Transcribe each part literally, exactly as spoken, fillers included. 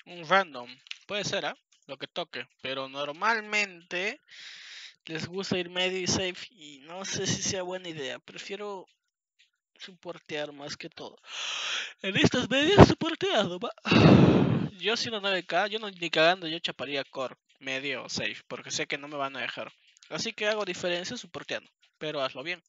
Un random. Puede ser, ¿ah? ¿eh? Lo que toque. Pero normalmente les gusta ir medio y safe. Y no sé si sea buena idea. Prefiero soportear más que todo. En estas medias soporteado, va. Yo si no nueve K, yo no ni cagando, yo chaparía core, medio o safe. Porque sé que no me van a dejar. Así que hago diferencia soporteando. Pero hazlo bien.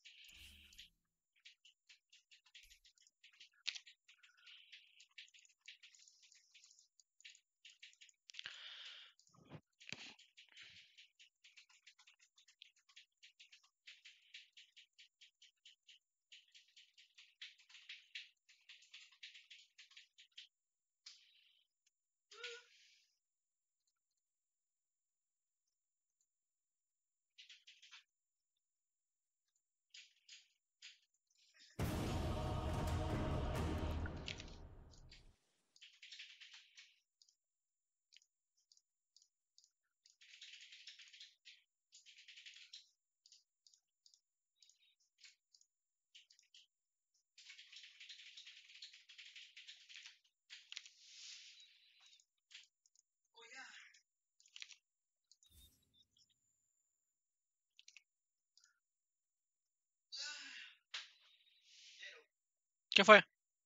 ¿Qué fue?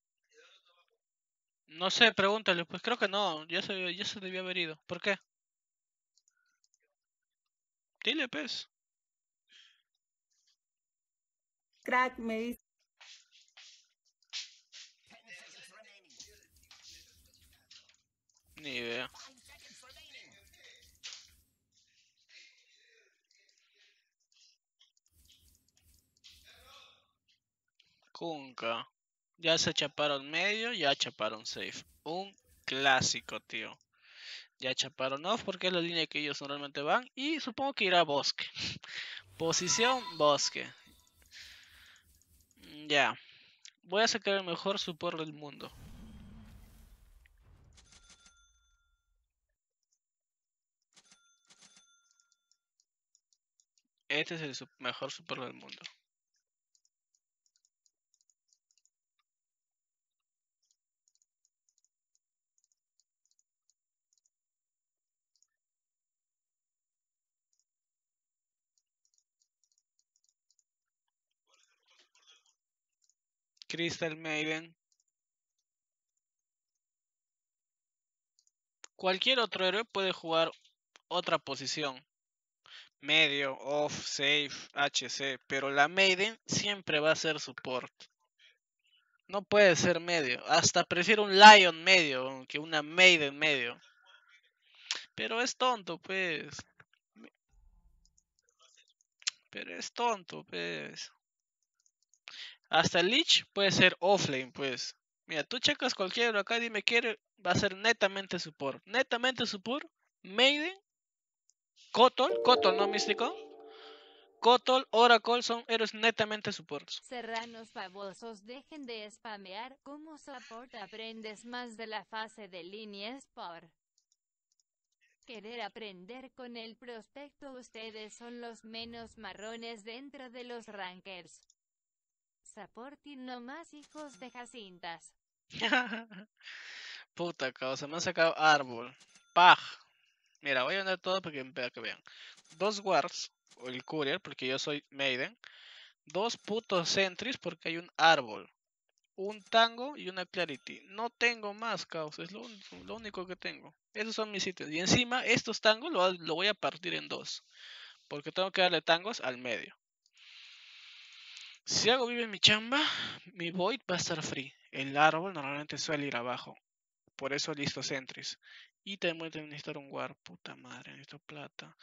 No sé, pregúntale. Pues creo que no. Ya se, ya se debió haber ido. ¿Por qué? Dile, pues. Crack, me dice. Ni idea. Kunka. Ya se chaparon medio, ya chaparon safe. Un clásico, tío. Ya chaparon off porque es la línea que ellos normalmente van. Y supongo que irá bosque. Posición bosque. Ya. Voy a sacar el mejor support del mundo. Este es el su mejor support del mundo. Crystal Maiden. Cualquier otro héroe puede jugar otra posición. Medio, off, safe, H C. Pero la Maiden siempre va a ser support. No puede ser medio. Hasta prefiero un Lion medio que una Maiden medio. Pero es tonto, pues. Pero es tonto, pues. Hasta el Lich puede ser offlane, pues. Mira, tú checas cualquiera acá, dime quiere, va a ser netamente support. Netamente support. Maiden. Kotol, Kotol, ¿no, místico? Kotol, Oracle son héroes netamente supports. Serranos babosos, dejen de spamear. Como support aprendes más de la fase de líneas por querer aprender con el prospecto. Ustedes son los menos marrones dentro de los rankers. Supporting no más, hijos de jacintas. Puta causa, me han sacado árbol. Paj. Mira, voy a vender todo para que, para que vean. Dos wards, o el courier, porque yo soy Maiden. Dos putos sentries, porque hay un árbol. Un tango y una clarity. No tengo más, causa, es lo, lo único que tengo. Esos son mis sitios. Y encima, estos tangos lo, lo voy a partir en dos. Porque tengo que darle tangos al medio. Si hago bien mi chamba, mi void va a estar free. El árbol normalmente suele ir abajo. Por eso listo sentries. Y también voy a necesitar un guard. Puta madre, necesito plata.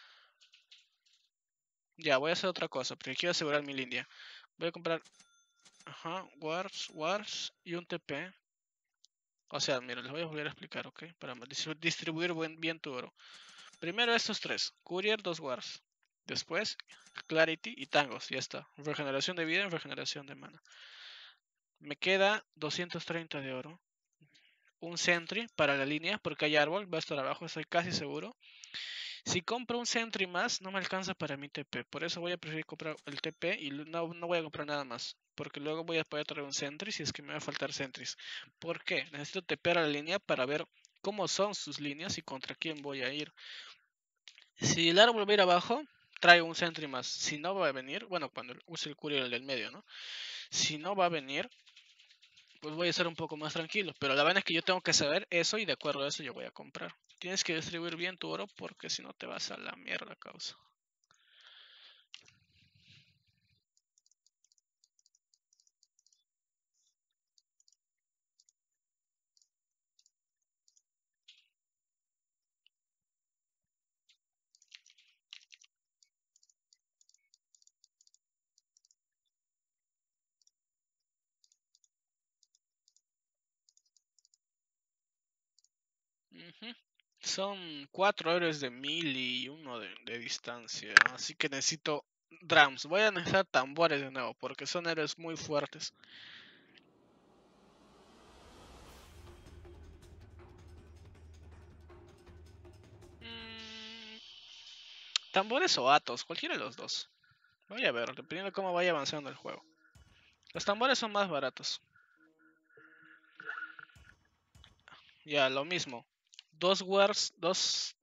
Ya, voy a hacer otra cosa, porque quiero asegurar mi línea. Voy a comprar... Ajá, wards, wards y un T P. O sea, mira, les voy a volver a explicar, ¿ok? Para distribuir buen, bien tu oro. Primero estos tres. Courier, dos wards. Después, Clarity y Tangos. Ya está. Regeneración de vida y regeneración de mana. Me queda doscientos treinta de oro. Un Sentry para la línea, porque hay árbol. Va a estar abajo, estoy casi seguro. Si compro un Sentry más, no me alcanza para mi T P. Por eso voy a preferir comprar el T P y no, no voy a comprar nada más. Porque luego voy a poder traer un Sentry si es que me va a faltar Sentries. ¿Por qué? Necesito TPar a la línea para ver cómo son sus líneas y contra quién voy a ir. Si el árbol va a ir abajo, traigo un sentry más. Si no va a venir, bueno, cuando use el courier del medio, ¿no? Si no va a venir, pues voy a ser un poco más tranquilo. Pero la verdad es que yo tengo que saber eso y de acuerdo a eso yo voy a comprar. Tienes que distribuir bien tu oro porque si no te vas a la mierda, causa. Ujú. Son cuatro héroes de mil y uno de, de distancia. Así que necesito drums. Voy a necesitar tambores de nuevo porque son héroes muy fuertes. Mm, tambores o atos, cualquiera de los dos. Voy a ver, dependiendo de cómo vaya avanzando el juego. Los tambores son más baratos. Ya, lo mismo. Dos wars, dos...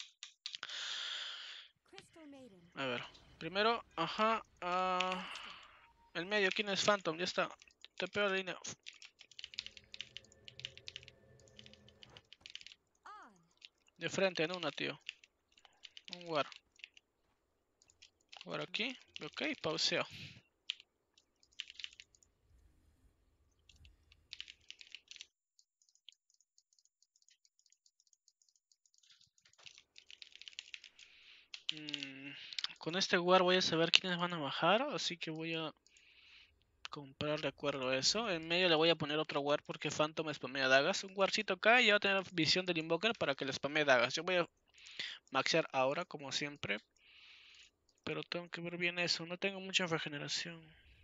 A ver, primero, ajá, ah, el medio, ¿quién es Phantom? Ya está. Te pego la línea. De frente, en una, tío. Un war. War aquí. Ok, pauseo. Mm, con este war voy a saber quiénes van a bajar, así que voy a comprar de acuerdo a eso. En medio le voy a poner otro war porque Phantom spamea dagas. Un warcito acá y ya va a tener visión del invoker para que le spamee dagas. Yo voy a maxear ahora, como siempre. Pero tengo que ver bien eso. No tengo mucha regeneración.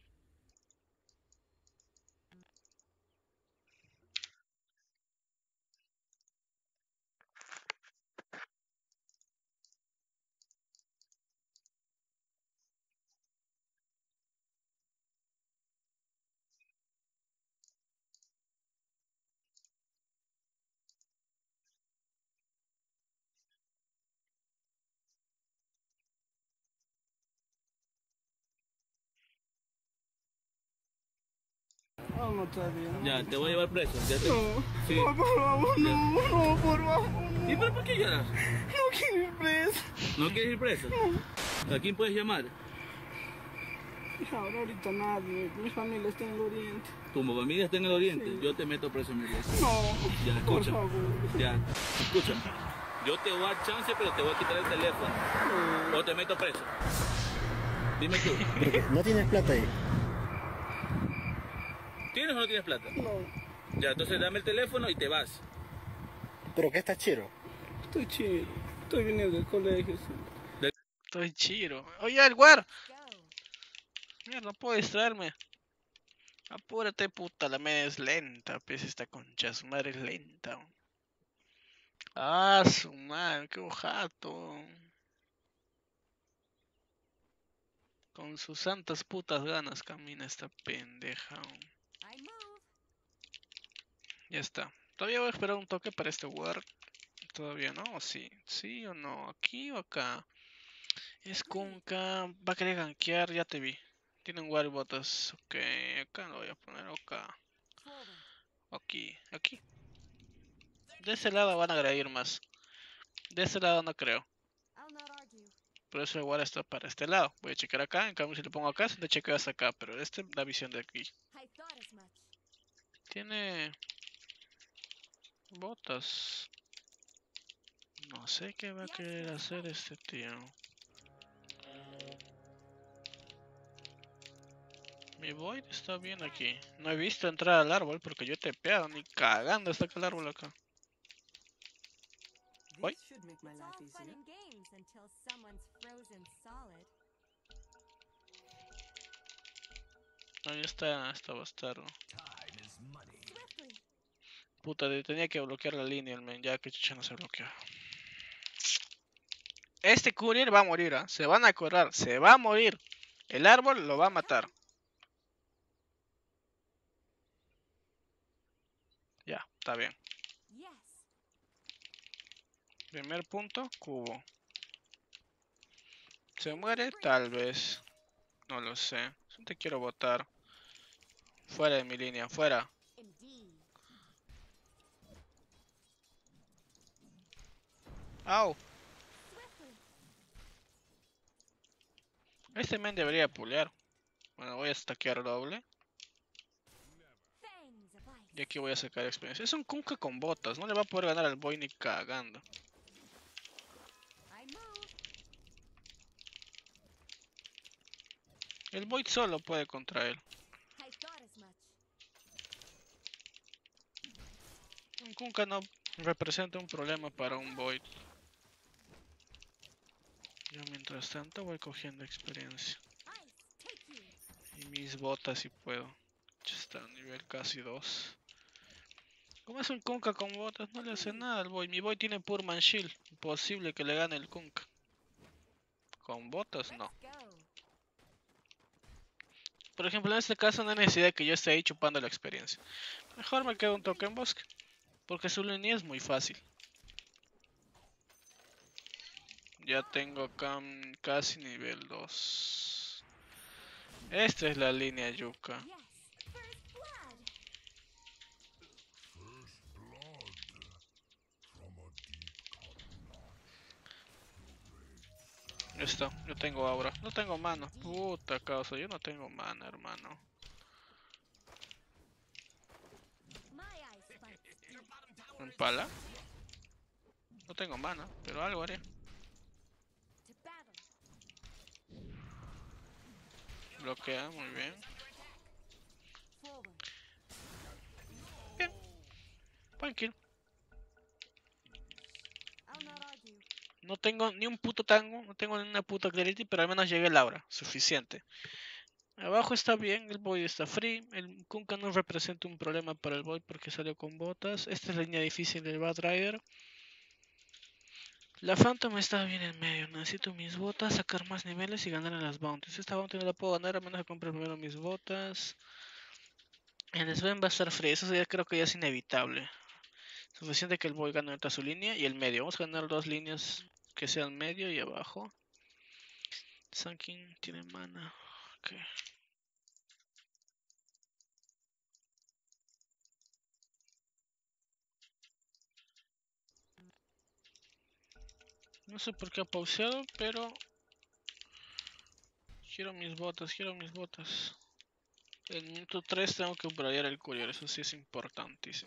No, no, todavía no. Ya, te voy a llevar preso. Ya te... No, Sí. no, por favor, Ya. no, no, por favor, no. ¿Y pero por qué lloras? No quiero ir preso. ¿No quieres ir preso? ¿A quién puedes llamar? Hija, ahora ahorita nadie, mi familia está en el oriente. Tu familia está en el oriente. Sí. Yo te meto preso en mi iglesia. No, Ya, por escucha. favor. Ya, escúchame. Yo te voy a dar chance, pero te voy a quitar el teléfono. No. O te meto preso. Dime tú. ¿No tienes plata ahí? ¿Tienes o no tienes plata? No, Ya, entonces dame el teléfono y te vas. ¿Pero qué estás chiro? estoy chido. Estoy viniendo del colegio. Sí. Estoy chiro. Oye, el war. Mierda, no puedo distraerme. Apúrate, puta. La media es lenta. Pues esta concha, su madre es lenta. Ah, su madre, qué ojato. Con sus santas putas ganas camina esta pendeja. Ya está. Todavía voy a esperar un toque para este war. Todavía no, o sí. Sí o no. Aquí o acá. Es Kunka. Va a querer gankear, ya te vi. Tienen war botas. Ok, acá lo voy a poner acá. Aquí, aquí. De ese lado van a agredir más. De ese lado no creo. Por eso el war está para este lado. Voy a checar acá. En cambio, si le pongo acá, se le chequea hasta acá. Pero este da visión de aquí. Tiene botas. No sé qué va a querer hacer este tío. Mi Void está bien aquí. No he visto entrar al árbol porque yo he tepeado. Ni cagando está el árbol acá. Voy. Ahí está, está bastardo. Puta, de- tenía que bloquear la línea el men. Ya que chucha no se bloqueó. Este courier va a morir, ¿ah? Se van a correr. Se va a morir. El árbol lo va a matar. Ya, está bien. Primer punto, cubo. ¿Se muere? Tal vez. No lo sé. No te quiero botar. Fuera de mi línea, fuera. ¡Au! Este men debería pulear. Bueno, voy a stackear doble. Y aquí voy a sacar experiencia. Es un Kunkka con botas. No le va a poder ganar al boy ni cagando. El Void solo puede contra él. Un Kunkka no representa un problema para un Void. Yo mientras tanto voy cogiendo experiencia. Y mis botas si puedo. Ya está a nivel casi dos. Como es un Kunkka con botas, no le hace nada al Void. Mi Void tiene Purman Shield. Imposible que le gane el Kunkka. Con botas no. Por ejemplo, en este caso no hay necesidad de que yo esté ahí chupando la experiencia. Mejor me quedo un toque en bosque. Porque su línea es muy fácil. Ya tengo cam casi nivel dos. Esta es la línea yuca. Esto, yo tengo aura. No tengo mana. Puta causa, yo no tengo mana, hermano. ¿Un pala? No tengo mana, pero algo haré. Bloquea, muy bien. Bien. Buen kill. No tengo ni un puto tango, no tengo ni una puta clarity, pero al menos llegué al aura. Suficiente. Abajo está bien, el Void está free. El Kunkka no representa un problema para el Void porque salió con botas. Esta es la línea difícil del Bad Rider. La Phantom está bien en medio. Necesito mis botas, sacar más niveles y ganar en las bounties. Esta bounty no la puedo ganar a menos que compre primero mis botas. El Sven va a estar free, eso ya creo que ya es inevitable. Suficiente que el Void gane ahorita su línea y el medio. Vamos a ganar dos líneas que sean medio y abajo. Sankin tiene mana. Okay. No sé por qué ha pauseado, pero quiero mis botas, quiero mis botas. En minuto tres tengo que bradear el courier, eso sí es importantísimo.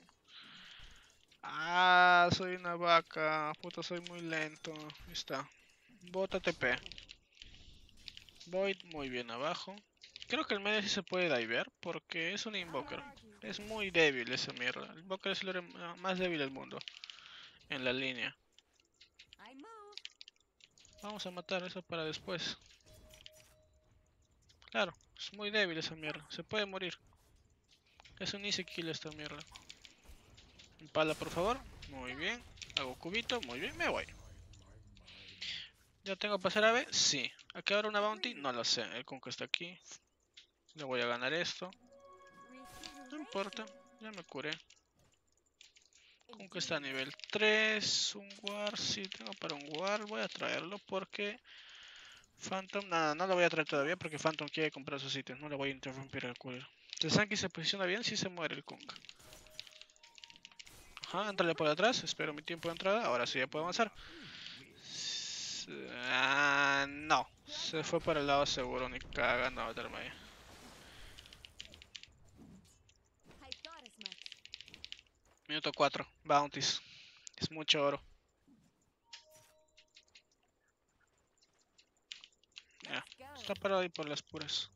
Ah, soy una vaca, puta, soy muy lento. Ahí está. Bota T P. Void muy bien abajo. Creo que el medio sí se puede divear porque es un invoker. Es muy débil esa mierda. El invoker es el héroe más débil del mundo. En la línea. Vamos a matar eso para después. Claro, es muy débil esa mierda. Se puede morir. Es un easy kill esta mierda. Impala, por favor. Muy bien. Hago cubito. Muy bien, me voy. ¿Ya tengo que pasar a B? Sí. ¿Aquí habrá una bounty? No lo sé. El Kunkka está aquí. Le voy a ganar esto. No importa. Ya me curé. Kunkka está a nivel tres. Un war. Sí, tengo para un war. Voy a traerlo porque... Phantom, nada, no lo voy a traer todavía porque Phantom quiere comprar sus ítems. No le voy a interrumpir el courier. Si el Sanki se posiciona bien, si sí se muere el Kunkka. Ajá, entrale por atrás. Espero mi tiempo de entrada. Ahora sí ya puedo avanzar. Ah, no. Se fue para el lado seguro, ni cagando a meterme ahí. Minuto cuatro. Bounties. Es mucho oro. Ya. Está parado ahí por las puras.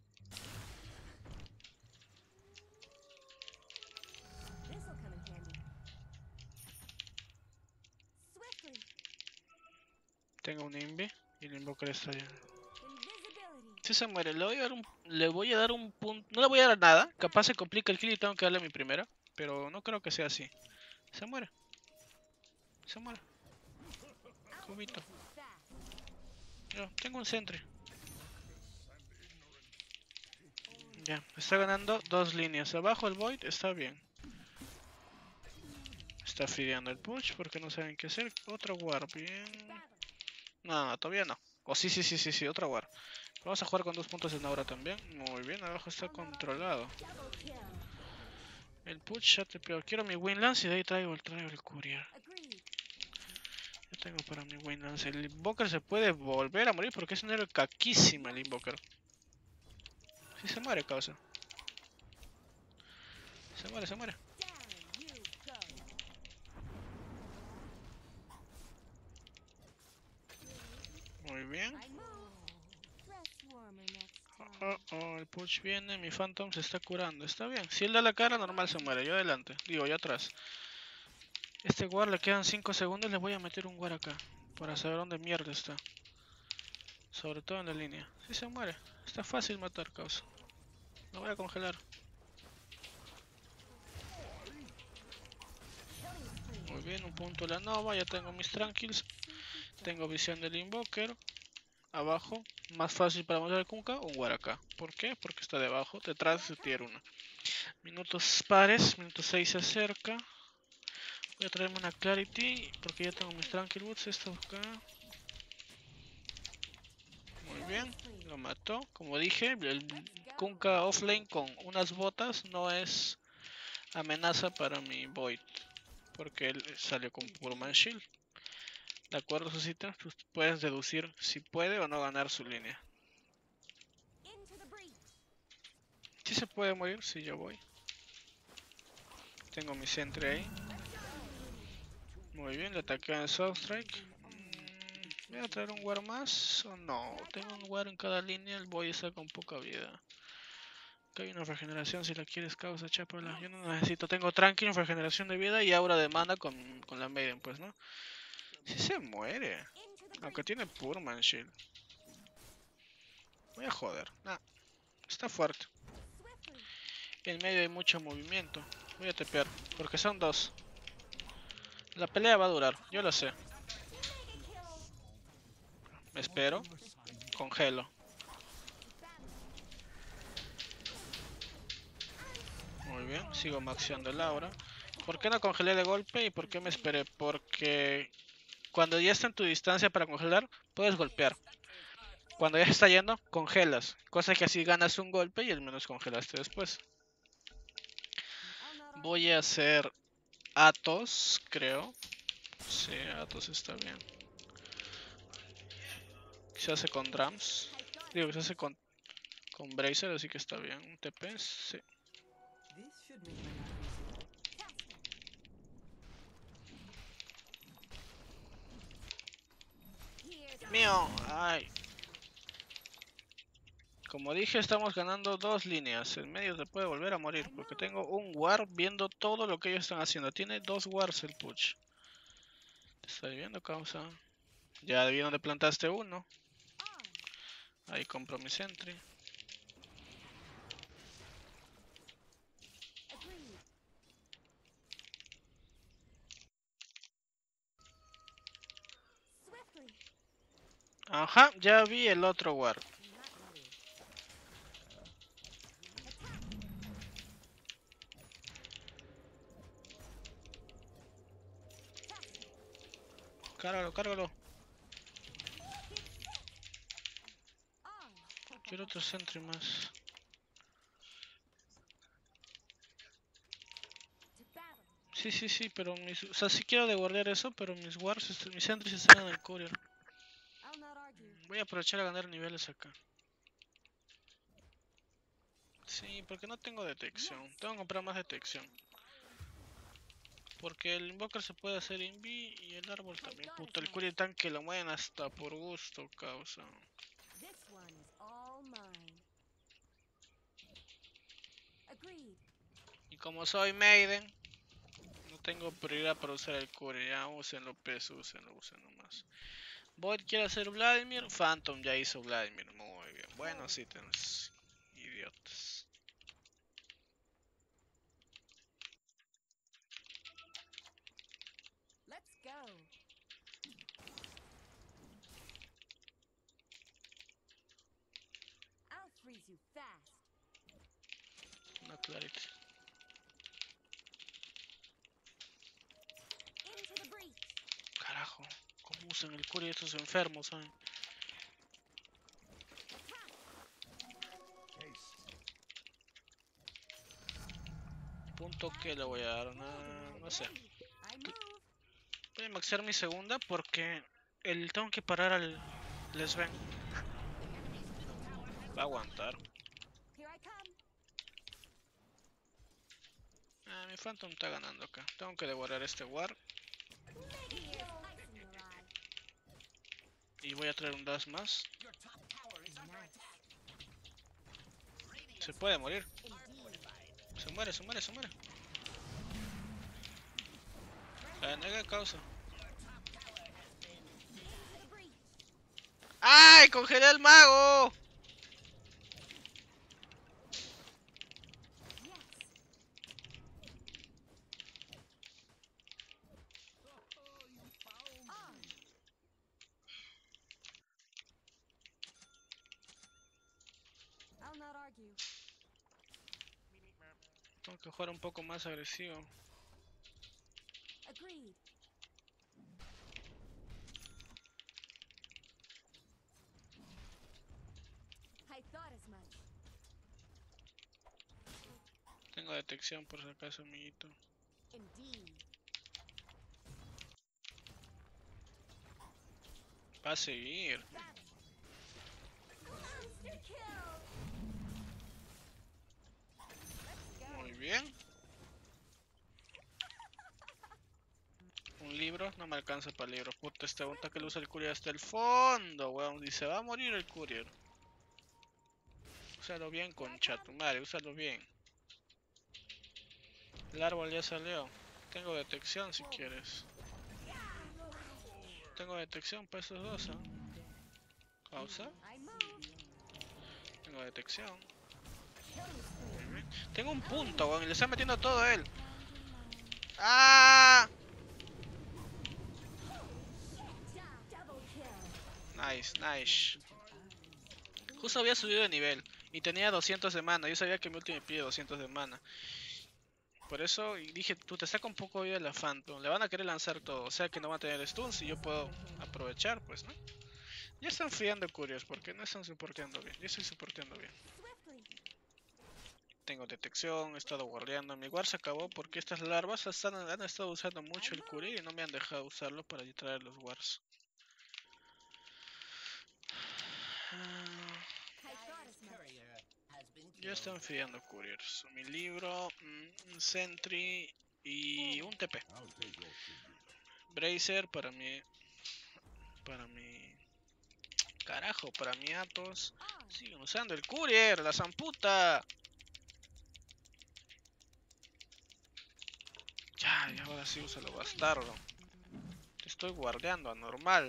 Tengo un invi y el invoker está allá. Si se muere, le voy a dar un, le voy a dar un punto. No le voy a dar nada. Capaz se complica el kill y tengo que darle mi primera. Pero no creo que sea así. Se muere. Se muere. Cubito. Yo tengo un sentry. Ya, está ganando dos líneas. Abajo el Void está bien. está frideando el push porque no saben qué hacer. Otro war, bien. No, no, todavía no. O sí, sí, sí, sí, sí, otra war. Vamos a jugar con dos puntos en aura también. Muy bien, abajo está controlado. El push ya te pego. Quiero mi Winlance y de ahí traigo el, traigo el courier. Yo tengo para mi Winlance. El Invoker se puede volver a morir porque es un héroe caquísima el Invoker. Si se muere, causa. Se muere, se muere. Muy bien. Oh, oh, oh, el push viene, mi Phantom se está curando. Está bien. Si él da la cara, normal se muere. Yo adelante. Digo, yo atrás. Este war le quedan cinco segundos. Le voy a meter un war acá. Para saber dónde mierda está. Sobre todo en la línea. Si se muere. Está fácil matar, causa. Lo voy a congelar. Muy bien, un punto la Nova. Ya tengo mis tranquils. Tengo visión del Invoker. Abajo. Más fácil para matar el Kunkka. Un war acá. ¿Por qué? Porque está debajo. Detrás de tier uno. Minutos pares. Minuto seis se acerca. Voy a traerme una Clarity. Porque ya tengo mis Tranquil Boots. Esto acá. Muy bien. Lo mató. Como dije, el Kunkka offlane con unas botas no es amenaza para mi Void. Porque él salió con puro Man Shield. De acuerdo a sus ítems, pues puedes deducir si puede o no ganar su línea. Si se puede morir, si yo voy. Tengo mi sentry ahí. Muy bien, le ataqué en el Soul Strike. Mm, ¿Voy a traer un war más o no? Tengo un war en cada línea, el boy está con poca vida. Acá hay una regeneración si la quieres, causa, chápala. Yo no necesito, tengo tranquilo, regeneración de vida y aura de mana con, con la Maiden, pues, ¿no? Si se muere. Aunque tiene puro Man Shield. Voy a joder. Nah, está fuerte. En medio hay mucho movimiento. Voy a tepear, porque son dos. La pelea va a durar, yo lo sé. Me espero. Congelo. Muy bien, sigo maxeando el aura. ¿Por qué no congelé de golpe y por qué me esperé? Porque cuando ya está en tu distancia para congelar, puedes golpear. Cuando ya está yendo, congelas. Cosa que así ganas un golpe y al menos congelaste después. Voy a hacer Atos, creo. Sí, Atos está bien. Se hace con Drums. Digo que se hace con, con Bracer, así que está bien. Un T P, sí. Mío, ay. Como dije, estamos ganando dos líneas. En medio se puede volver a morir. Porque tengo un war viendo todo lo que ellos están haciendo. Tiene dos wars el push. Te estoy viendo, causa. Ya vi donde plantaste uno. Ahí compro mi sentry. Ajá, ya vi el otro war. Cárgalo, cárgalo. Quiero otro sentry más. Sí, sí, sí, pero mis... O sea, sí quiero deguardear eso, pero mis wars, est- mis sentries están en el courier. Voy a aprovechar a ganar niveles acá. Sí, porque no tengo detección. Tengo que comprar más detección. Porque el invoker se puede hacer invi y el árbol también. Puta, el courier tanque lo mueven hasta por gusto, causa. Y como soy Maiden, no tengo prioridad para usar el courier. Ya úsenlo, pues, úsenlo, úsenlo más. Void quiere hacer Vladimir. Phantom ya hizo Vladimir. Muy bien. Buenos ítems. Idiotas. Una Clarity. en el courier estos enfermos, ¿saben? Punto que le voy a dar, no, no sé. Voy a maxear mi segunda porque el tengo que parar al les ven. Va a aguantar. Ah, mi Phantom está ganando acá. Tengo que devorar este War. Y voy a traer un dash más. Se puede morir. Se muere, se muere, se muere. La nega causa. ¡Ay! ¡Congelé al mago! Tengo que jugar un poco más agresivo. Tengo detección por si acaso, amiguito. Va a seguir. Muy bien. Un libro, no me alcanza para libro. Puta, este aguanta que lo usa el courier hasta el fondo, weón. Y se va a morir el courier. Úsalo bien, concha tu madre, úsalo bien. El árbol ya salió. Tengo detección si quieres. Tengo detección para esos dos, ¿eh? Pausa. Tengo detección. Tengo un punto, weón, y le está metiendo todo a él. ¡Ah! Nice, nice. Justo había subido de nivel y tenía doscientos de mana. Yo sabía que mi ulti me pide doscientos de mana. Por eso dije, tú te saca un poco de vida la Phantom. Le van a querer lanzar todo, o sea que no van a tener stuns y yo puedo aprovechar, pues, ¿no? Ya están friando Curios porque no están soporteando bien. Yo estoy soporteando bien. Tengo detección, he estado guardeando. Mi guard se acabó porque estas larvas están, han estado usando mucho el Curie y no me han dejado usarlo para traer los wards. Ya están friando couriers. Mi libro, un sentry y un T P. Bracer para mi... Para mi... Carajo, para mi Atos. Siguen usando el courier, la zamputa. Ya, ya ahora sí úsalo, bastardo. Te estoy guardeando, anormal.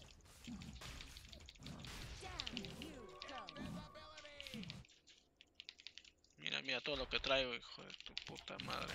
Mira, mira todo lo que traigo, hijo de tu puta madre.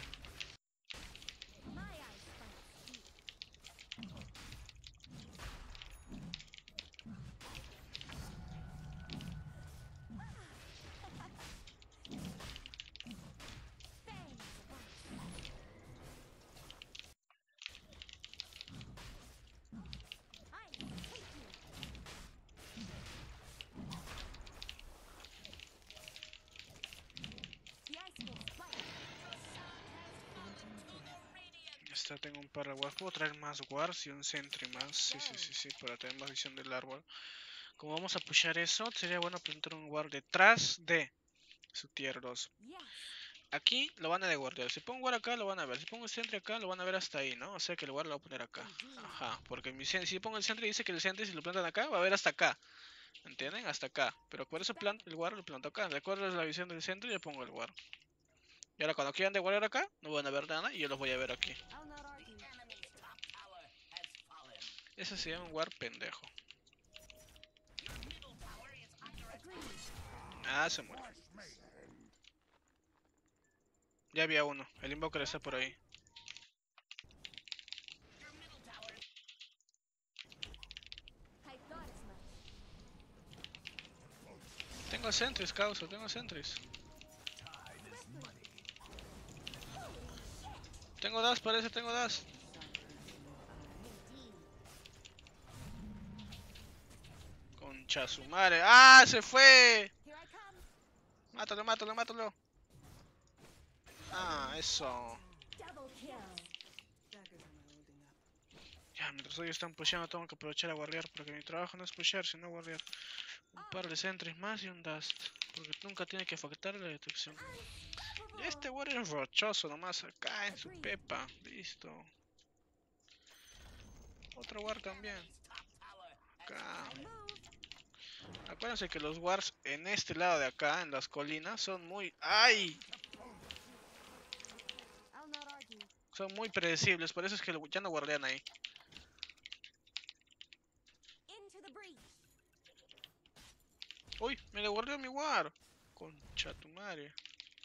Esta tengo un par de wards. Puedo traer más wards y un sentry más. Sí, sí, sí, sí, para tener más visión del árbol. Como vamos a pushar eso, sería bueno plantar un ward detrás de su tier dos. Aquí lo van a deguardear. Si pongo un ward acá, lo van a ver. Si pongo un sentry acá, lo van a ver hasta ahí, ¿no? O sea que el ward lo voy a poner acá. Ajá, porque mi si pongo el sentry, dice que el sentry si lo plantan acá, va a ver hasta acá. ¿Entienden? Hasta acá. Pero por eso plan el ward lo planto acá. De acuerdo a la visión del sentry, le pongo el ward. Y ahora cuando quieran deguardar acá, no van a ver nada y yo los voy a ver aquí. Ese sería un ward pendejo. Ah, se murió. Ya había uno. El invoker está por ahí. Tengo sentries, causa. Tengo sentries. Tengo dash, parece. Tengo dash. Concha su madre. ¡Ah! ¡Se fue! Mátalo, mátalo, mátalo. Ah, eso. Ya, mientras ellos están pusheando, tengo que aprovechar a guardiar. Porque mi trabajo no es pushear, sino guardiar. Un par de sentries más y un dust. Porque nunca tiene que afectar la detección. Y este warrior es rochoso nomás acá en su pepa. Listo. Otro war también. Acá. Acuérdense que los wars en este lado de acá, en las colinas, son muy... ¡Ay! Son muy predecibles, por eso es que ya no guardean ahí. ¡Uy! Me le guardeó mi war. Concha tu madre.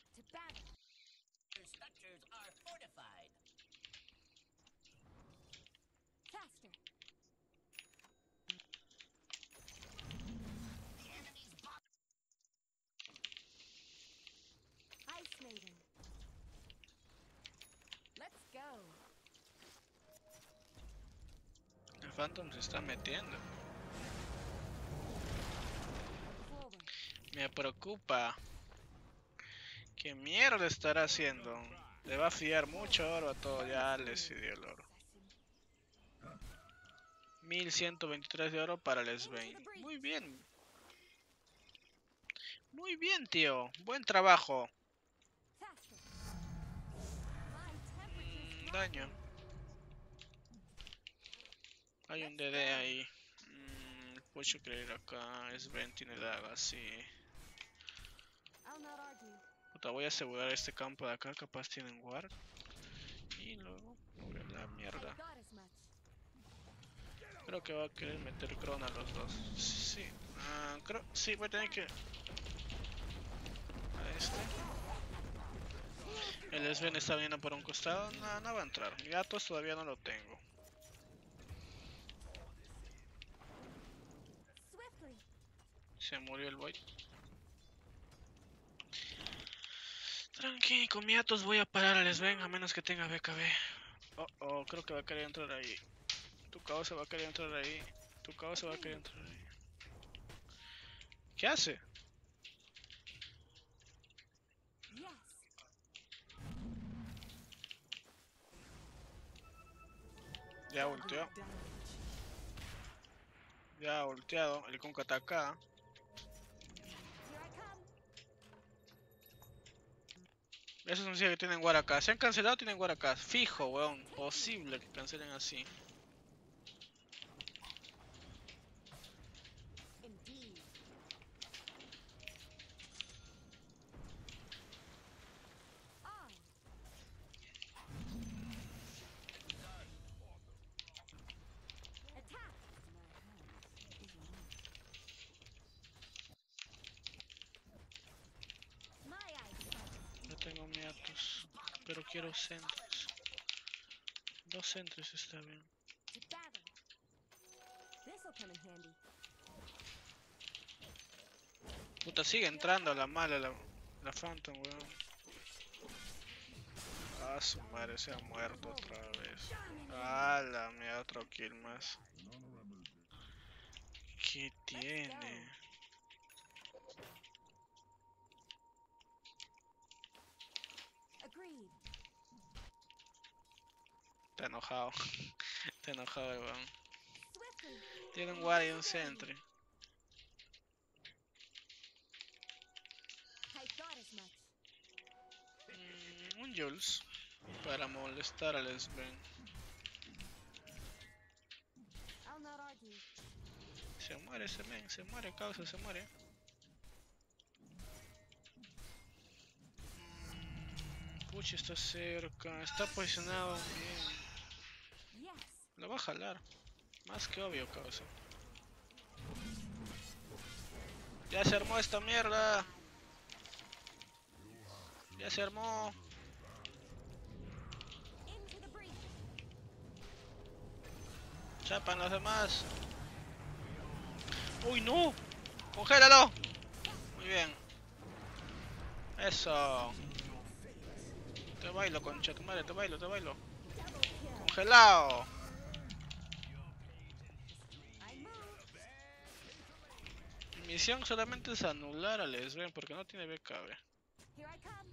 El Phantom se está metiendo. Me preocupa. ¿Qué mierda estará haciendo? Le va a fiar mucho oro a todo. Ya le dio el oro. mil ciento veintitrés de oro para el Swain. Muy bien. Muy bien, tío. Buen trabajo. Mm, daño. Hay un D D ahí. Mm, puedo creer acá. Swain tiene daga, sí. Puta, voy a asegurar este campo de acá. Capaz tienen guard. Y luego voy a la mierda. Creo que va a querer meter Cron a los dos. Sí. Uh, creo. Sí, voy a tener que. A este. El Sven está viendo por un costado. No, no va a entrar. Gatos todavía no lo tengo. Se murió el boy. Tranqui, con mi Atos voy a parar al Sven a menos que tenga B K B. Oh, oh, creo que va a querer entrar ahí. Tu caos se va a querer entrar ahí. Tu caos se va a querer entrar ahí. ¿Qué hace? Ya volteó. Ya volteado. El Conca está acá. Eso significa que tienen guard acá. Se han cancelado, tienen guard acá. Fijo, weón. Posible que cancelen así. Tengo mi Atos, pero quiero centros. Dos centros está bien. Puta, sigue entrando a la mala la, la Phantom, weón. Ah, su madre se ha muerto otra vez. Ah, la mía, otro kill más. ¿Qué tiene? Está enojado. Está enojado, weón. Tiene un guard y un sentry. Mm, un Jules. Para molestar al Sven. Se muere ese men, se muere, causa, se muere. Mm, Puchi está cerca, está posicionado bien. Lo va a jalar. Más que obvio, causa. Ya se armó esta mierda. Ya se armó. Chapan los demás. ¡Uy, no! ¡Congélalo! Muy bien. Eso. Te bailo, concha tu madre, te bailo, te bailo. Congelado. misión solamente es anular al Sven porque no tiene B K B. Here I come.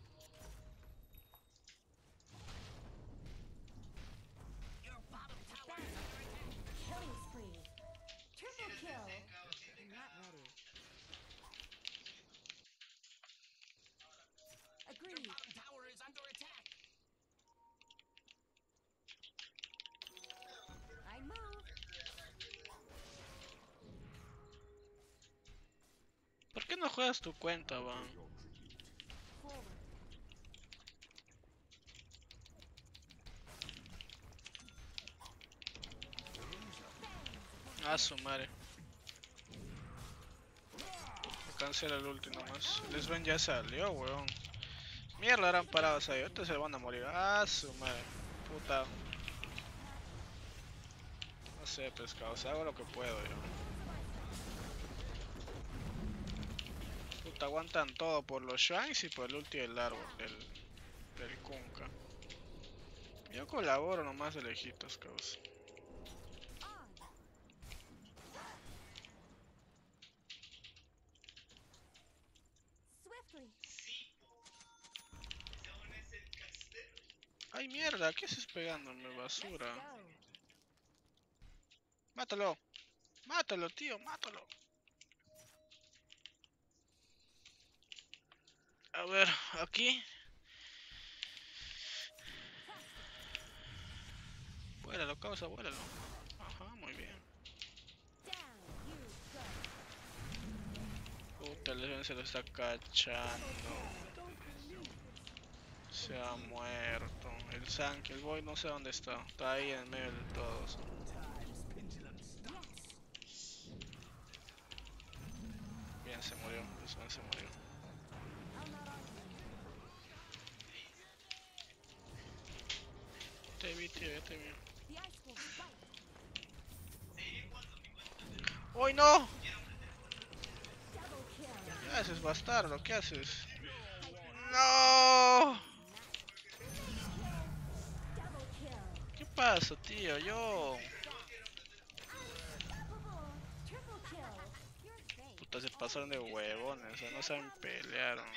Killing spree. Triple kill. I'm not ready. Agreed. Tower is under attack. I move. ¿Por qué no juegas tu cuenta, Van? Forward. Ah, su madre. Me cancela el último nomás. El Sven ya salió, weón. Mierda, eran parados ahí. Ahorita se van a morir. Ah, su madre. Puta. No sé, pescados. Hago lo que puedo yo. Puta, aguantan todo por los shrines y por el ulti del árbol. Del, del Kunkka. Yo colaboro nomás de lejitos, cabrón. Swiftly. Ay, mierda. ¿Qué haces pegándome, basura? Let's go. Mátalo. Mátalo, tío. Mátalo. A ver, aquí. Vuélalo, causa, vuélalo. Ajá, muy bien. Down. You go. Puta, el Sven se lo está cachando. Se ha muerto. El Sank, el boy no sé dónde está. Está ahí en medio de todos. Bien, se murió. El Sven se murió. Te vi, tío, ya te vi. The ice will bite. ¡Uy, no! Double kill. ¿Qué haces, bastardo? ¿Qué haces? ¡No! Double kill. ¿Qué pasa, tío? Yo... Unstoppable. Triple kill. Your fate. Puta, se pasaron de huevones. O sea, no saben pelear. ¿No?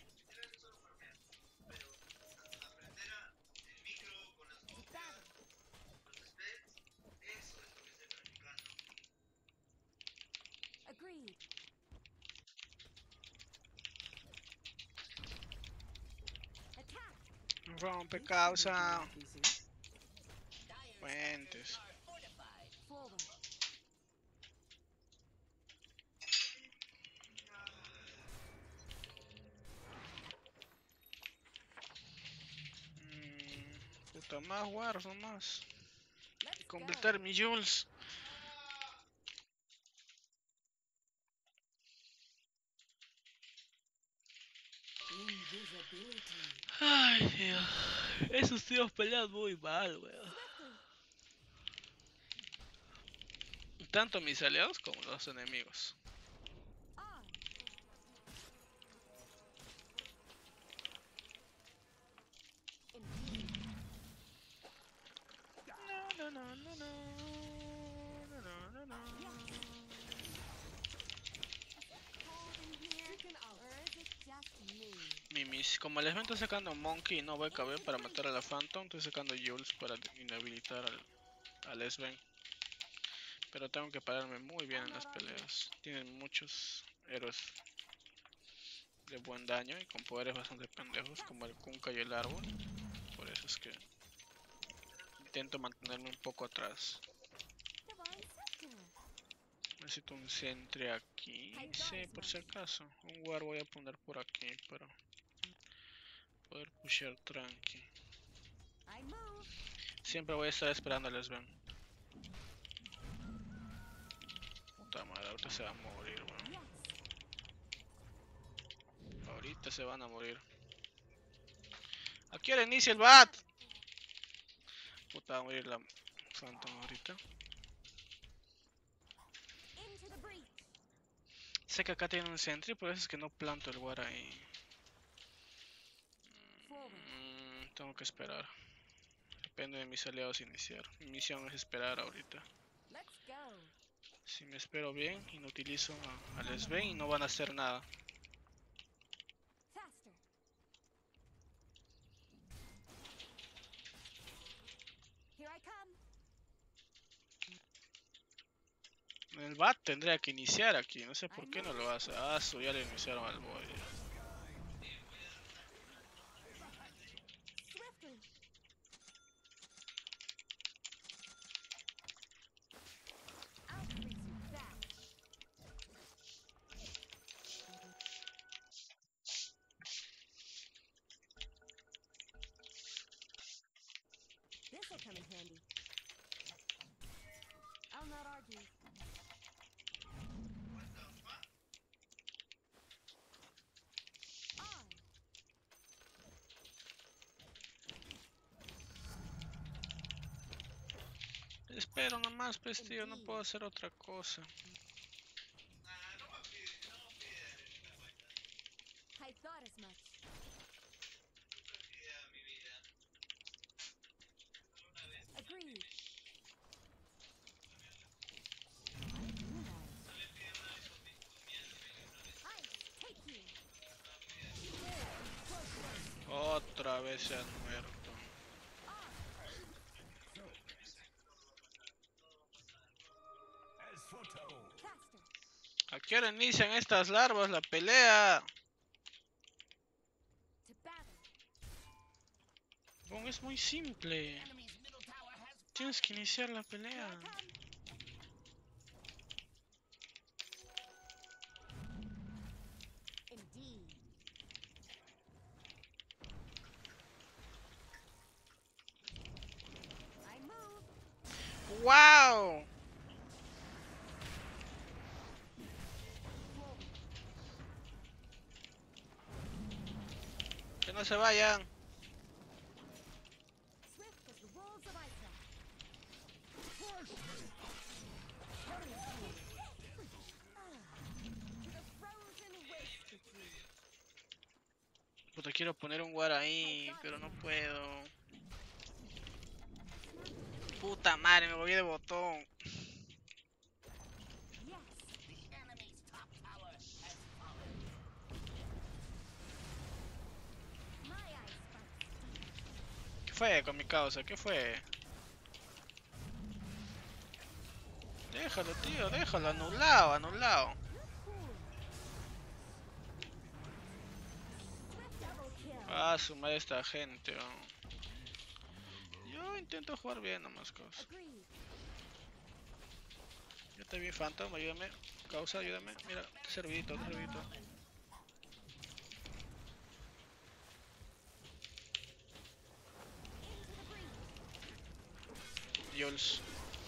Battle. Agreed. Attack. Rompe causa. Fuentes. Forward. Mm, puta, más wars nomás. Let's go. Completar mi Jules. Ay, Dios. Esos tíos pelean muy mal, weón. Tanto mis aliados como los enemigos. On. No, no, no, no, no. No, no, no, no. Or is it just me? Mi mis, como les está sacando Monkey y no B K B para matar a la Phantom, estoy sacando Jules para inhabilitar al, al Sven. Pero tengo que pararme muy bien en las peleas. Tienen muchos héroes de buen daño y con poderes bastante pendejos como el Kunkka y el árbol. Por eso es que intento mantenerme un poco atrás. Divine Scepter. Necesito un Sentry aquí. Sí, por si acaso. Un War voy a poner por aquí para poder pushear tranqui. I move. Siempre voy a estar esperando al Sven. Puta madre, ahorita se va a morir, weón. Yes. Ahorita se van a morir. Aquí ahora inicia el bat. Puta, va a morir la Phantom ahorita. Into the breach. Sé que acá tiene un Sentry, por eso es que no planto el War ahí. Forward. Mm, tengo que esperar. Depende de mis aliados iniciar. Mi misión es esperar ahorita. Let's go. Si me espero bien, inutilizo a, a Sven y no van a hacer nada. Faster. Here I come. El bat tendría que iniciar aquí, no sé por qué no lo hace. Ah, su, ya le iniciaron al boy. Swiftly. I'll freeze you back. This'll come in handy. I'll not argue. On. Espero nomás, pues tío, no puedo hacer otra cosa. I thought as much. Agreed. I take you. Otra vez se han muerto. Faster. ¿A qué hora inician estas larvas la pelea? To battle. Bon, es muy simple. Tienes que iniciar la pelea. Indeed. I move. ¡Wow! Que no se vayan. Swift as the wolves of Iceland. To the frozen waste with you. Puta, quiero poner un war ahí, pero no puedo. Puta madre, me volví de botón. Yes. My eyes spark. ¿Qué fue con mi causa? ¿Qué fue? Déjalo, tío, déjalo, anulado, anulado. Swift double kill. Ah, su madre esta gente. Oh. Yo intento jugar bien nomás, causa. Agreed. Yo te vi, Phantom, ayúdame. Causa, ayúdame. Mira, te servidito, te servidito. Jules.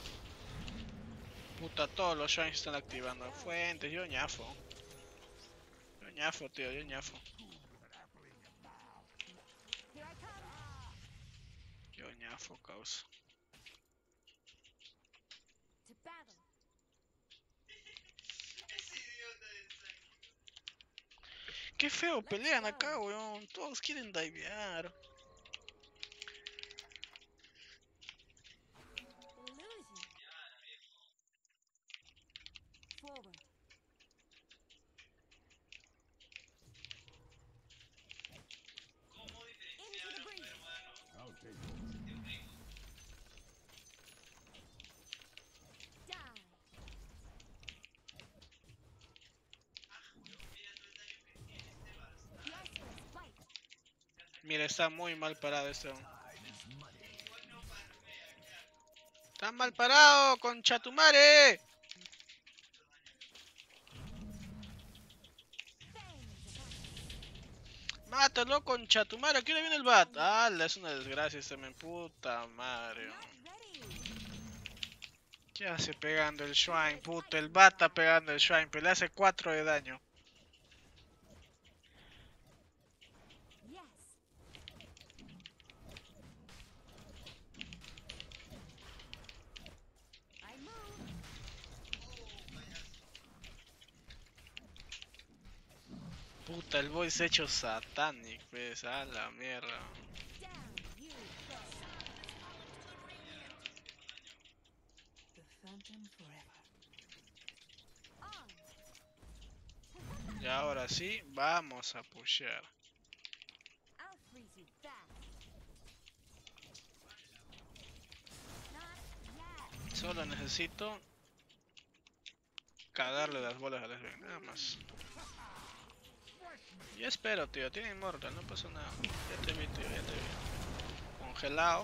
Puta, todos los shrines están activando. Fuentes, yo ñafo. Yo ñafo, tío, yo ñafo. Here I come. Yo ñafo, causa. To battle. Qué feo pelean acá, weón. Todos quieren divear. Illusion. Forward. Into the breach. Die. The icebergs bite. Mira, está muy mal parado este. weón. Está mal parado, concha tu madre. Fangs of ice. Mátalo, concha tu madre. Aquí le viene el bat. Ah, es una desgracia este men. Puta madre. Not weón. ready. ¿Qué hace pegando el shrine? Puta, el bat está pegando el shrine, pero le hace cuatro de daño. Yes. I move. Puta, el boy se ha hecho satanic, pues, a la mierda. Down you go. The Phantom forever. Y ahora sí, vamos a pushear. Solo necesito cagarle las bolas a las ven, nada más. Yo espero, tío, tiene inmortal, no pasa nada. Ya te vi, tío, ya te vi. Congelado.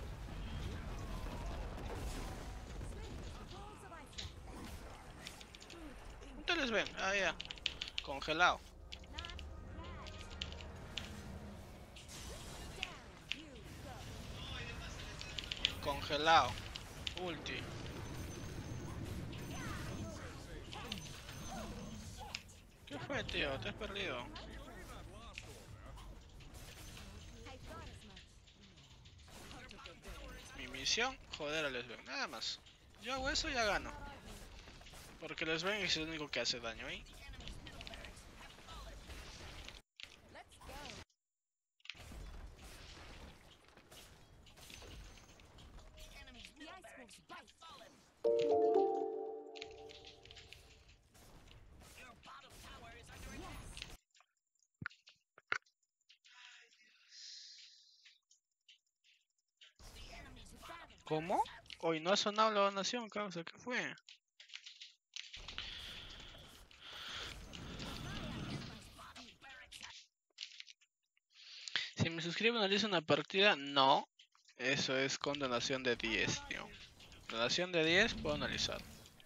¿Dónde les ven? Ah, ya. Congelado. Congelado. Ulti. ¿Qué fue, tío? Te has perdido. Mi misión, joder a Lesben, nada más. Yo hago eso y ya gano. Porque Lesben es el único que hace daño ahí. ¿Cómo? Hoy no ha sonado la donación, causa, ¿qué fue? Si me suscribo analizo una partida, no. Eso es con donación de diez, tío. Donación de diez puedo analizar.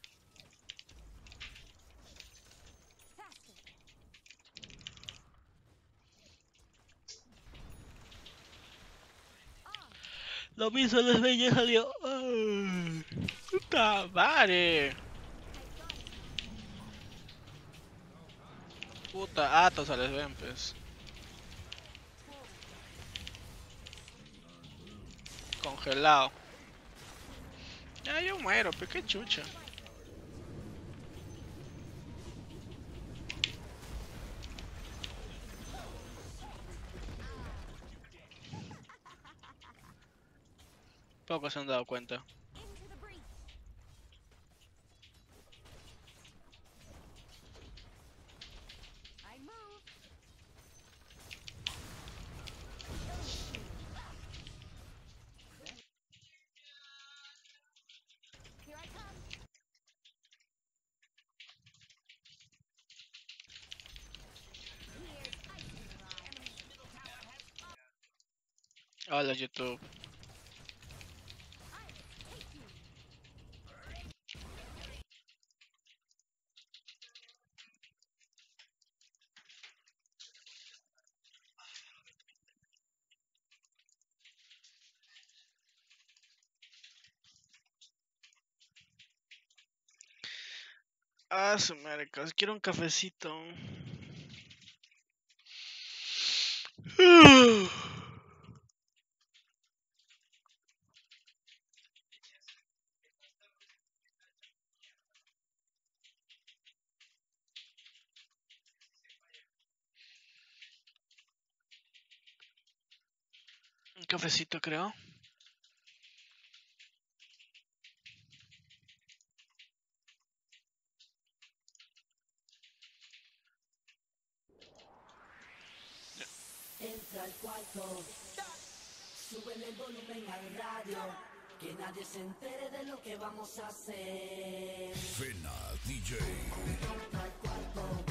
Lo mismo les ve ya salió. ¡Ay! ¡Puta madre! Puta, atos a les ven, pues. Congelado. Ya yo muero, pero qué chucha. Pocos se han dado cuenta. Hola YouTube. Ah, su madre, casi quiero un cafecito. Un cafecito, creo. Entra al cuarto, súbele el volumen al radio, que nadie se entere de lo que vamos a hacer. Fena D J. Entra al cuarto,